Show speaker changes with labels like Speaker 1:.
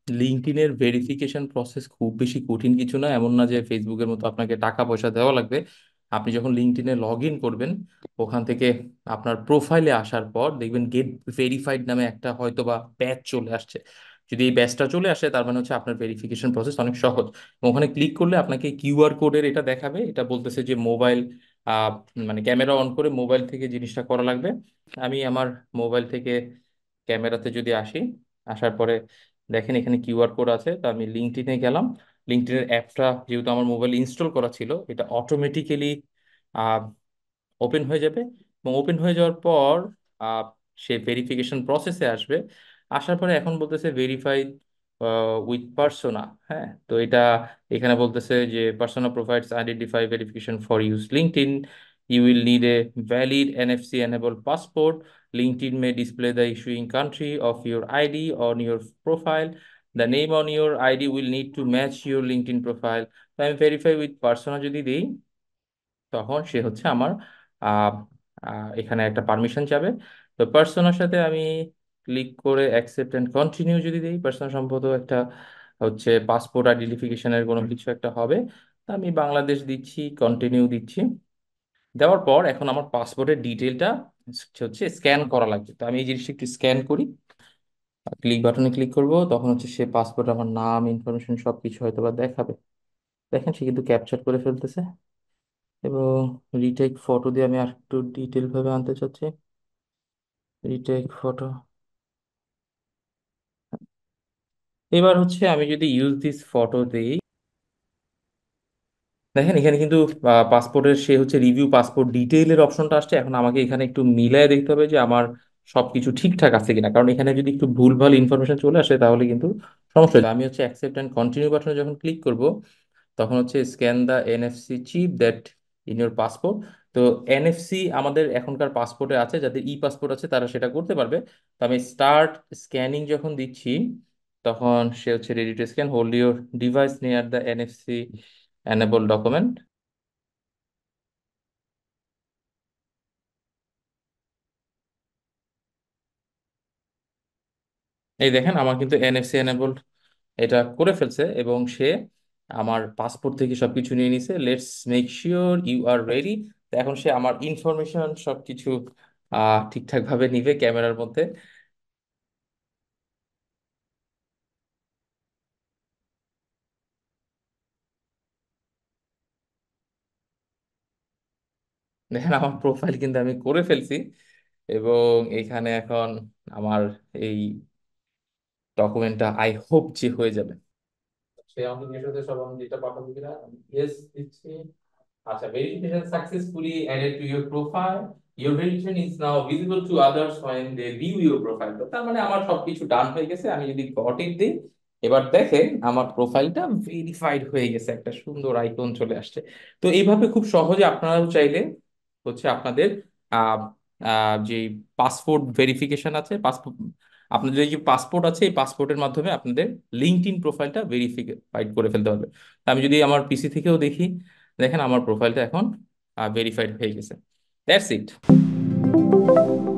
Speaker 1: লিঙ্কডইনের verification process খুব বেশি কঠিন কিছু না, এমন না যে ফেসবুকের মতো আপনাকে টাকা পয়সা দেওয়া লাগবে। আপনি যখন লিঙ্কডইনে লগ ইন করবেন, ওখান থেকে আপনার প্রোফাইলে আসার পর দেখবেন গেট ভেরিফাইড নামে একটা হয়তো বা ব্যাচ চলে আসছে। যদি এই ব্যাচটা চলে আসে, তার মানে হচ্ছে আপনার ভেরিফিকেশন প্রসেস অনেক সহজ। এবং ওখানে ক্লিক করলে আপনাকে কিউআর কোডের এটা দেখাবে, এটা বলতেছে যে মোবাইল আহ মানে ক্যামেরা অন করে মোবাইল থেকে জিনিসটা করা লাগবে। আমি আমার মোবাইল থেকে ক্যামেরাতে যদি আসি, আসার পরে দেখেন এখানে কিউআর কোড আছে, তো আমি লিঙ্কডইনে গেলাম। লিঙ্কডইনের অ্যাপটা যেহেতু আমার মোবাইল ইনস্টল করা ছিল, এটা অটোমেটিক্যালি ওপেন হয়ে যাবে। এবং ওপেন হয়ে যাওয়ার পর আহ, সে ভেরিফিকেশন প্রসেসে আসবে। আসার পরে এখন বলতেছে ভেরিফাইড উইথ পার্সোনা। হ্যাঁ, তো এটা এখানে বলতেছে যে persona provides identify verification for use LinkedIn, you will need a valid NFC enable passport. LinkedIn may display the issuing country of your ID on your profile. The name on your ID will need to match your LinkedIn profile. তো আমি verify with persona যদি দিই, তখন সে হচ্ছে আমার আহ, এখানে একটা পারমিশন চাবে। তো পার্সোনার সাথে আমি ক্লিক করে অ্যাকসেপ্ট অ্যান্ড কন্টিনিউ যদি দিই, পার্সোনা সম্ভবত একটা হচ্ছে পাসপোর্ট আইডেন্টিফিকেশনের কোনো কিছু একটা হবে। তো আমি বাংলাদেশ দিচ্ছি, কন্টিনিউ দিচ্ছি। দেওয়ার পর এখন আমার পাসপোর্টের ডিটেলটা হচ্ছে স্ক্যান করা লাগবে। তো আমি এই জিনিসটা একটু স্ক্যান করি, ক্লিক বাটনে ক্লিক করব, তখন হচ্ছে সে পাসপোর্ট আমার নাম ইনফরমেশন সব কিছু হয়তো বা দেখাবে। দেখেন সে কিন্তু ক্যাপচার করে ফেলতেছে। এবং রিটেক ফটো দিয়ে আমি আর একটু ডিটেল ভাবে আনতে চাচ্ছি। Retake photo. এবার হচ্ছে আমি যদি ইউজ দিস ফটো দিই, দেখেন এখানে কিন্তু পাসপোর্টের সে হচ্ছে রিভিউ পাসপোর্ট ডিটেইলের অপশনটা আসছে। এখন আমাকে এখানে একটু মিলায় দেখতে হবে যে আমার সবকিছু ঠিকঠাক আছে কিনা, কারণ এখানে যদি একটু ভুলভাল ইনফরমেশন চলে আসে তাহলে কিন্তু সমস্যা হবে। আমি হচ্ছে অ্যাকসেপ্ট অ্যান্ড কন্টিনিউ বাটনে যখন ক্লিক করব, তখন হচ্ছে scan the NFC chip that in your passport. তো এনএফসি আমাদের এখনকার পাসপোর্টে আছে, যাদের ই পাসপোর্ট আছে তারা সেটা করতে পারবে। তো আমি স্টার্ট স্ক্যানিং যখন দিচ্ছি, তখন সে হচ্ছে ready to scan, hold your device near the NFC enable document. এই দেখেন আমার কিন্তু এনএফসি এনেবল এটা করে ফেলছে, এবং সে আমার পাসপোর্ট থেকে সবকিছু নিয়ে নিছে। Let's make sure you are ready. এখন সে আমার ইনফরমেশন সবকিছু ঠিকঠাক ভাবে নিবে ক্যামেরার মধ্যে। দেখেন আমার প্রোফাইল কিন্তু আমি করে ফেলছি, এবং এখানে এখন আমার এই ডকুমেন্টটা আই হোপ যে হয়ে যাবে। সে আমাকে জিজ্ঞেস করতে সব আমি যেটা পাঠাবো কিনা, ইয়েস দিচ্ছি। আচ্ছা, verification successfully added to your profile. Your verification is now visible to others when they view your profile. তো তার মানে আমার সবকিছু ডান হয়ে গেছে। আমি যদি গট ইট দিই, এবার দেখেন আমার প্রোফাইলটা ভেরিফাইড হয়ে গেছে, একটা সুন্দর আইকন চলে আসছে। তো এইভাবে খুব সহজে আপনারাও চাইলে হচ্ছে আপনাদের আহ যে পাসপোর্ট ভেরিফিকেশন আছে, পাসপোর্ট আপনাদের যে পাসপোর্ট আছে, এই পাসপোর্টের মাধ্যমে আপনাদের লিঙ্কডইন প্রোফাইলটা ভেরিফাইড করে ফেলতে হবে। তা আমি যদি আমার পিসি থেকেও দেখি, দেখেন আমার প্রোফাইলটা এখন ভেরিফাইড হয়ে গেছে। দ্যাটস ইট।